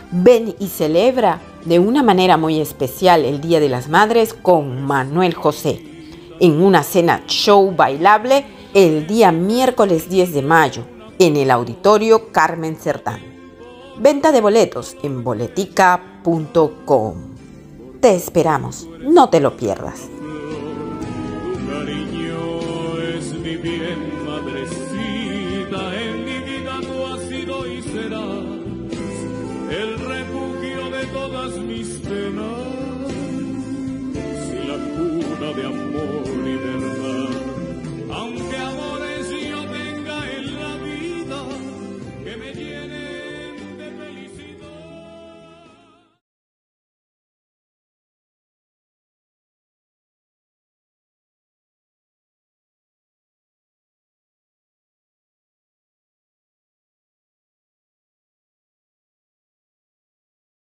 Ven y celebra de una manera muy especial el Día de las Madres con Manuel José en una cena show bailable el día miércoles 10 de mayo en el Auditorio Carmen Cerdán. Venta de boletos en boletica.com. Te esperamos, no te lo pierdas. Tu cariño es mi bien, madrecita, en mi vida tú has sido y serás el refugio de todas mis penas, y la cuna de amor y verdad, aunque